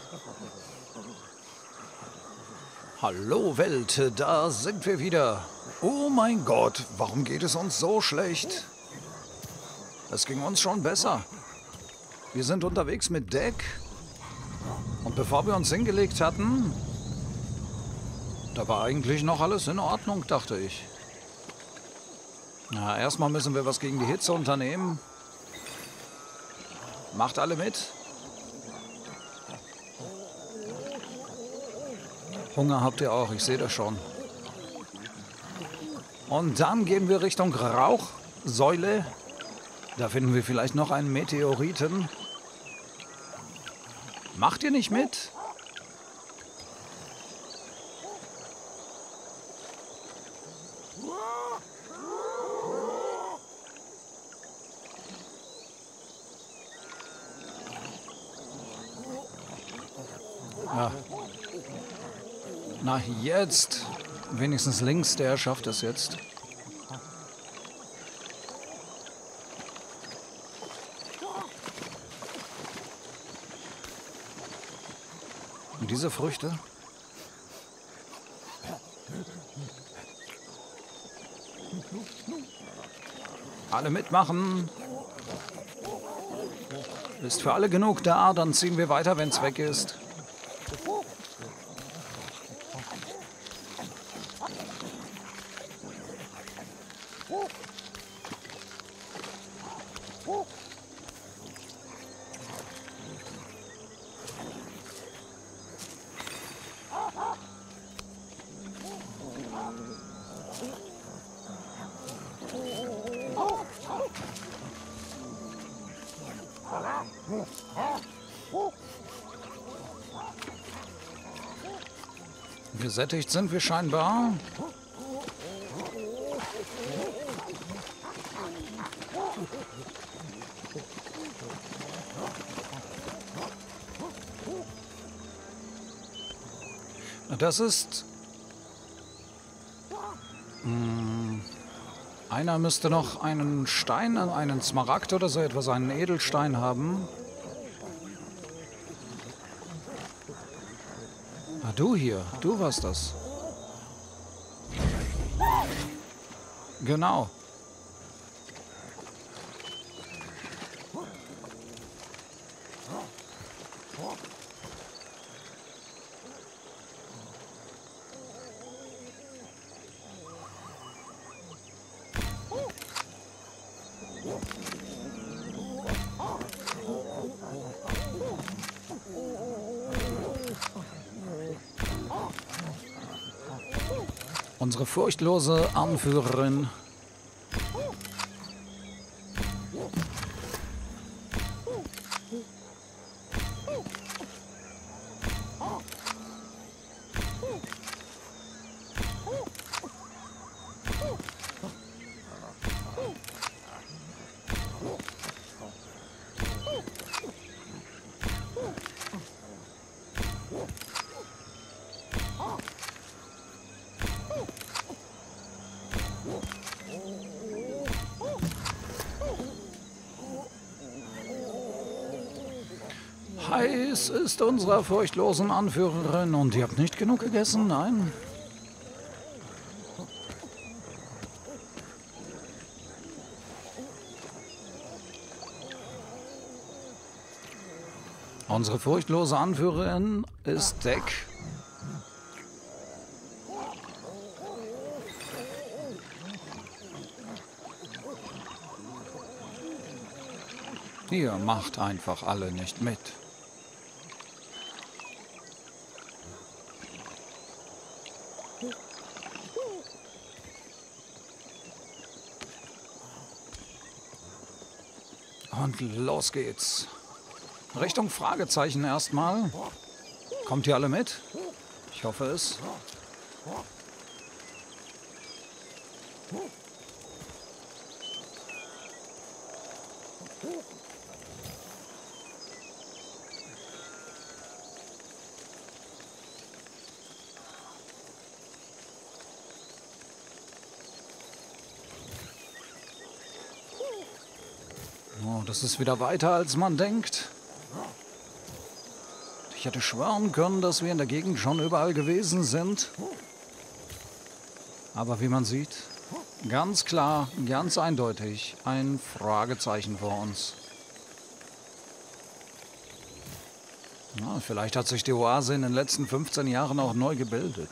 Hallo Welt, da sind wir wieder. Oh mein Gott, warum geht es uns so schlecht? Es ging uns schon besser. Wir sind unterwegs mit Deck. Und bevor wir uns hingelegt hatten, da war eigentlich noch alles in Ordnung, dachte ich. Na, erstmal müssen wir was gegen die Hitze unternehmen. Macht alle mit. Hunger habt ihr auch, ich sehe das schon. Und dann gehen wir Richtung Rauchsäule. Da finden wir vielleicht noch einen Meteoriten. Macht ihr nicht mit? Ja. Na, jetzt. Wenigstens links, der schafft es jetzt. Und diese Früchte? Alle mitmachen. Ist für alle genug da, dann ziehen wir weiter, wenn es weg ist. Gesättigt sind wir scheinbar. Das ist... Einer müsste noch einen Stein, einen Smaragd oder so etwas, einen Edelstein haben. Ah, du hier, du warst das. Genau. Unsere furchtlose Anführerin. Heiß ist unserer furchtlosen Anführerin und ihr habt nicht genug gegessen, nein? Unsere furchtlose Anführerin ist Deck. Ihr macht einfach alle nicht mit. Und los geht's. Richtung Fragezeichen erstmal. Kommt ihr alle mit? Ich hoffe es. Oh, das ist wieder weiter, als man denkt. Ich hätte schwören können, dass wir in der Gegend schon überall gewesen sind. Aber wie man sieht, ganz klar, ganz eindeutig, ein Fragezeichen vor uns. Na, vielleicht hat sich die Oase in den letzten 15 Jahren auch neu gebildet.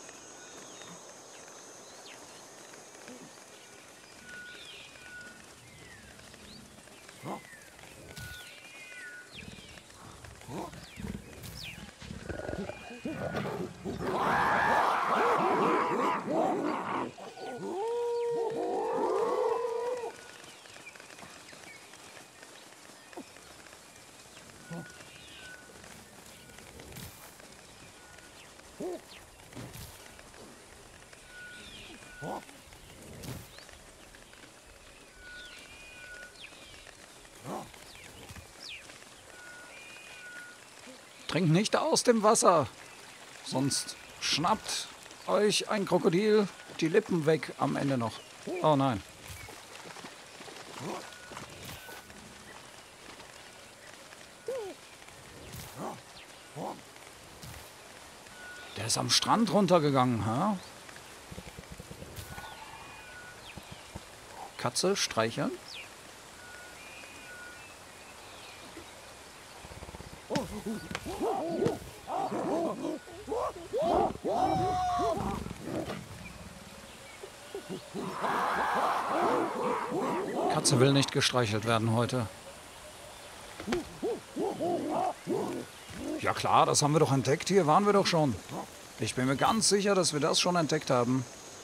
Trinkt nicht aus dem Wasser, sonst schnappt euch ein Krokodil die Lippen weg am Ende noch. Oh nein. Der ist am Strand runtergegangen, ha? Katze streicheln. Katze will nicht gestreichelt werden heute. Ja klar, das haben wir doch entdeckt. Hier waren wir doch schon. Ich bin mir ganz sicher, dass wir das schon entdeckt haben.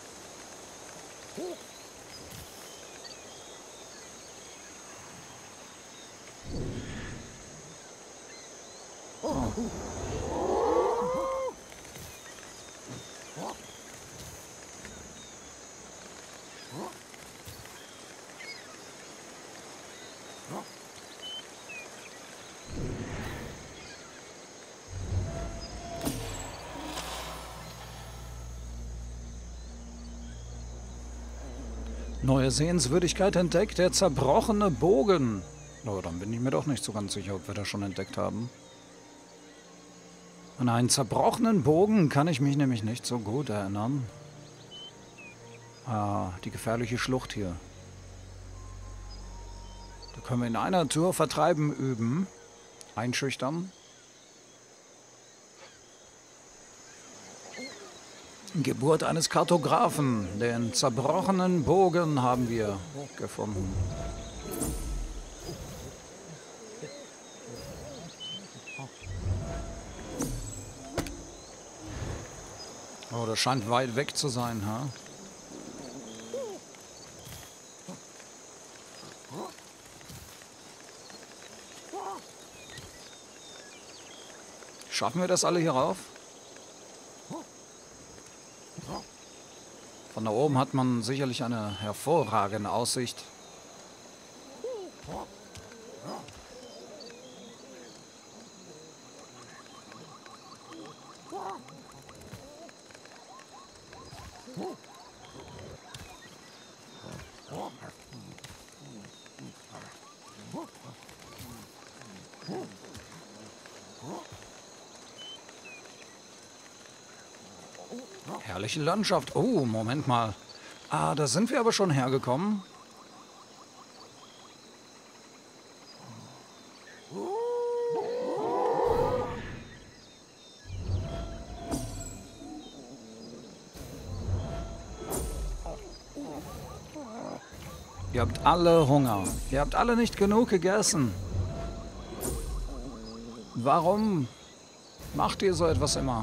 Neue Sehenswürdigkeit entdeckt, der zerbrochene Bogen. Oh, dann bin ich mir doch nicht so ganz sicher, ob wir das schon entdeckt haben. An einen zerbrochenen Bogen kann ich mich nämlich nicht so gut erinnern. Ah, die gefährliche Schlucht hier. Da können wir in einer Tour Vertreiben üben. Einschüchtern. Geburt eines Kartografen. Den zerbrochenen Bogen haben wir gefunden. Oh, das scheint weit weg zu sein, ha? Schaffen wir das alle hier rauf? Von da oben hat man sicherlich eine hervorragende Aussicht. Herrliche Landschaft. Oh, Moment mal. Ah, da sind wir aber schon hergekommen. Ihr habt alle Hunger. Ihr habt alle nicht genug gegessen. Warum macht ihr so etwas immer?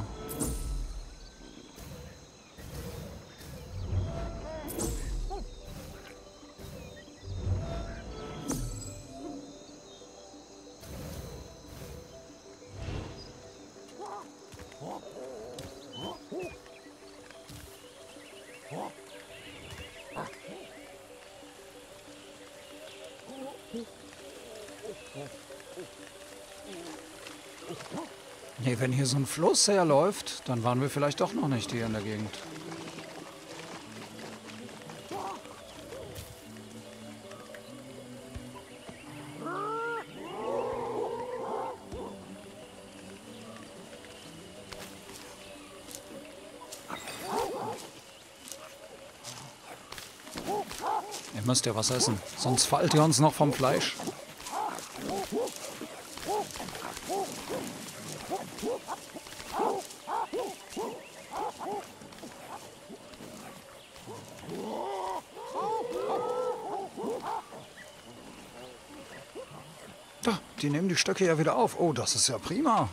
Nee, wenn hier so ein Fluss herläuft, dann waren wir vielleicht doch noch nicht hier in der Gegend. Ihr müsst ja was essen, sonst fallt ihr uns noch vom Fleisch. Da, die nehmen die Stöcke ja wieder auf. Oh, das ist ja prima.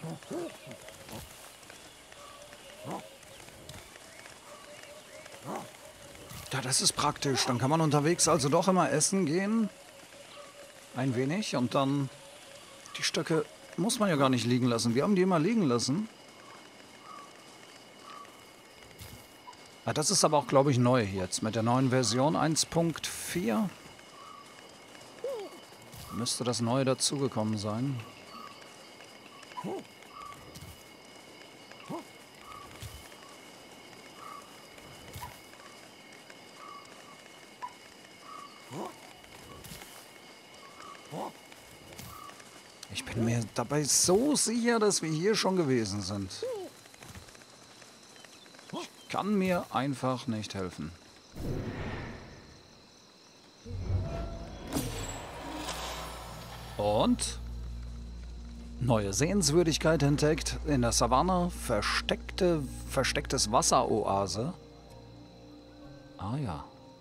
Ja, das ist praktisch. Dann kann man unterwegs also doch immer essen gehen. Ein wenig. Und dann die Stöcke muss man ja gar nicht liegen lassen. Wir haben die immer liegen lassen. Ja, das ist aber auch, glaube ich, neu jetzt. Mit der neuen Version 1.4 müsste das Neue dazugekommen sein. Ich bin mir dabei so sicher, dass wir hier schon gewesen sind. Ich kann mir einfach nicht helfen. Und neue Sehenswürdigkeit entdeckt in der Savanne. Verstecktes Wasseroase. Ah ja.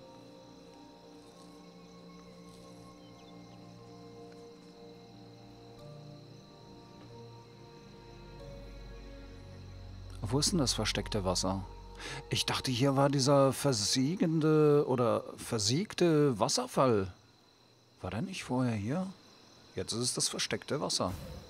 Wo ist denn das versteckte Wasser? Ich dachte, hier war dieser versiegende oder versiegte Wasserfall. War der nicht vorher hier? Jetzt ist es das versteckte Wasser.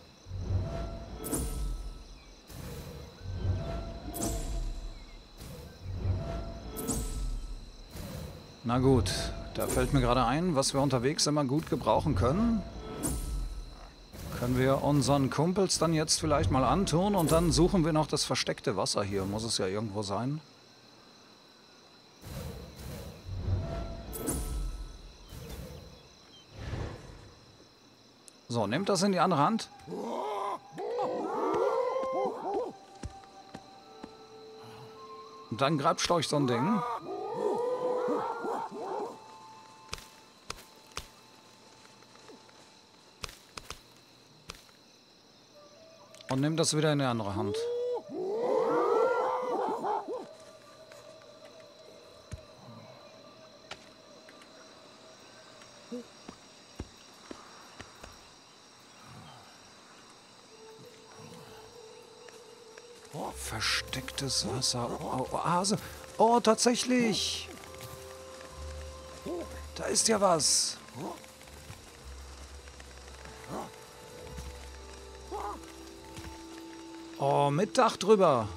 Na gut, da fällt mir gerade ein, was wir unterwegs immer gut gebrauchen können. Können wir unseren Kumpels dann jetzt vielleicht mal antun und dann suchen wir noch das versteckte Wasser hier. Muss es ja irgendwo sein. So, nehmt das in die andere Hand. Und dann grapscht euch so ein Ding. Und nehmt das wieder in die andere Hand. Verstecktes Wasser. Oase. Oh, tatsächlich. Da ist ja was. Oh, mit Dach drüber.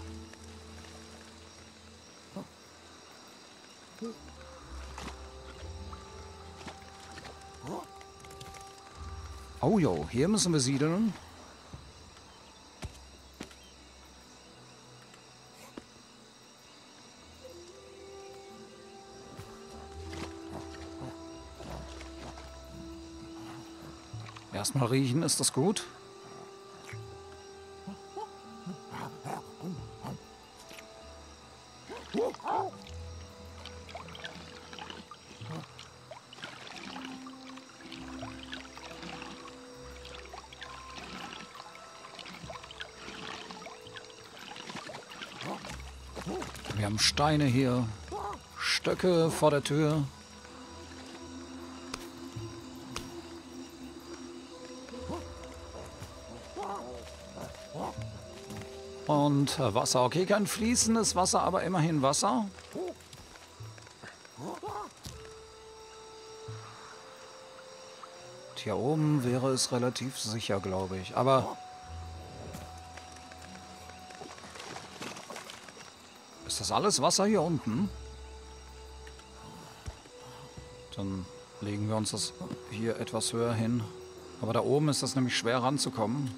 Oh jo, hier müssen wir siedeln. Erstmal riechen, ist das gut? Wir haben Steine hier, Stöcke vor der Tür. Und Wasser. Okay, kein fließendes Wasser, aber immerhin Wasser. Hier oben wäre es relativ sicher, glaube ich. Aber ist das alles Wasser hier unten? Dann legen wir uns das hier etwas höher hin. Aber da oben ist das nämlich schwer ranzukommen.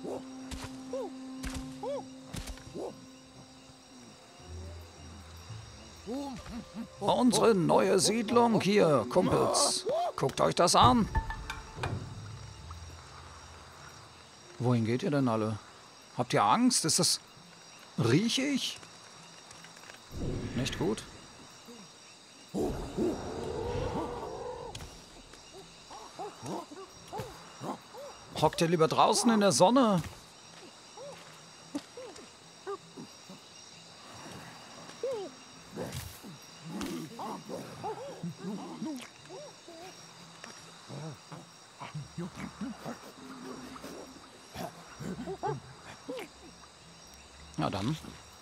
Unsere neue Siedlung hier, Kumpels. Guckt euch das an. Wohin geht ihr denn alle? Habt ihr Angst? Ist das... Rieche ich? Nicht gut? Hockt ihr lieber draußen in der Sonne? Ja, dann.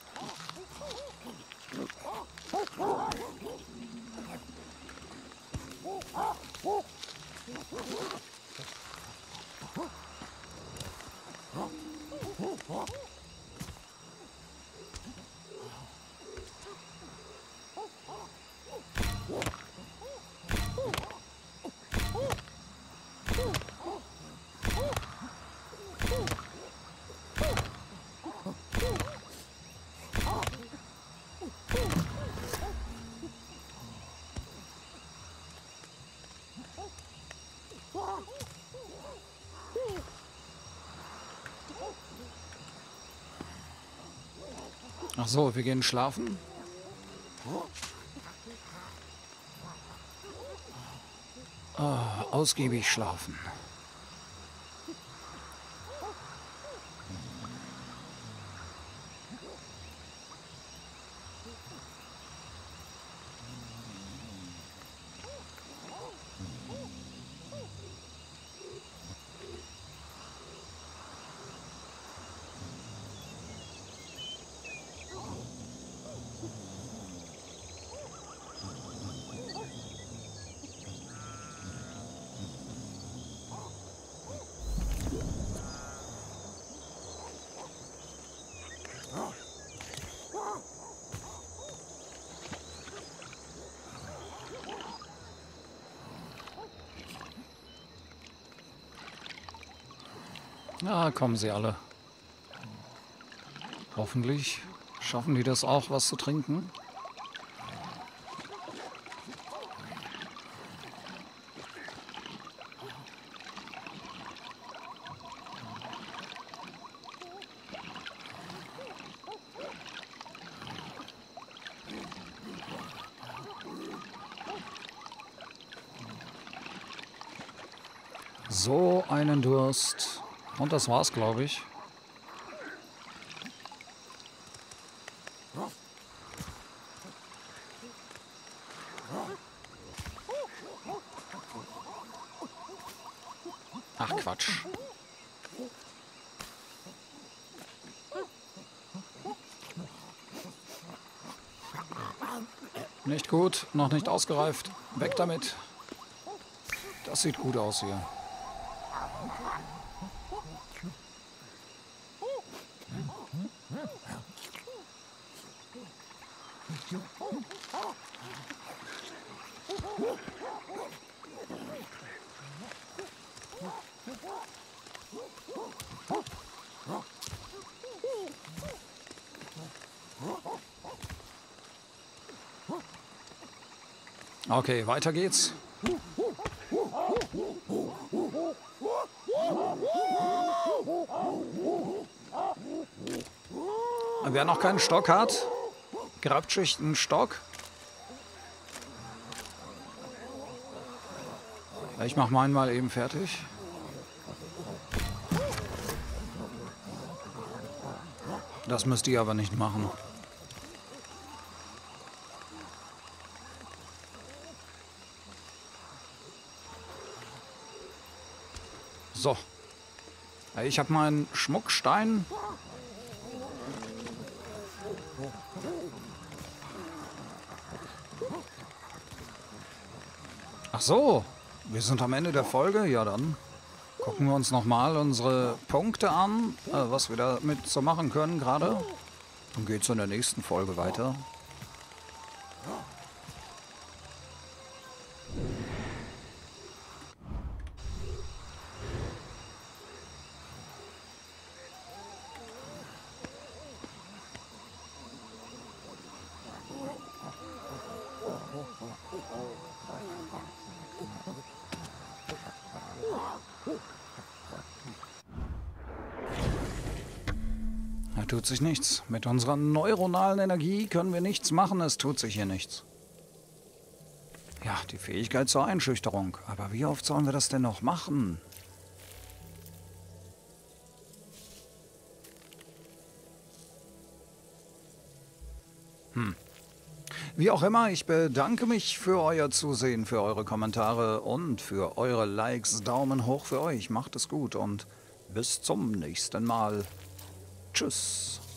Ach so, wir gehen schlafen. Ausgiebig schlafen. Ja, kommen sie alle. Hoffentlich schaffen die das auch, was zu trinken. So einen Durst. Und das war's, glaube ich. Ach, Quatsch. Nicht gut, noch nicht ausgereift. Weg damit. Das sieht gut aus hier. Okay, weiter geht's. Wer noch keinen Stock hat, grabt sich einen Stock. Ich mach meinen mal eben fertig. Das müsst ihr aber nicht machen. So. Ich habe meinen Schmuckstein. Ach so, wir sind am Ende der Folge. Ja, dann gucken wir uns nochmal unsere Punkte an, was wir damit so machen können gerade. Dann geht es in der nächsten Folge weiter. Da tut sich nichts. Mit unserer neuronalen Energie können wir nichts machen. Es tut sich hier nichts. Ja, die Fähigkeit zur Einschüchterung. Aber wie oft sollen wir das denn noch machen? Wie auch immer, ich bedanke mich für euer Zusehen, für eure Kommentare und für eure Likes. Daumen hoch für euch. Macht es gut und bis zum nächsten Mal. Tschüss.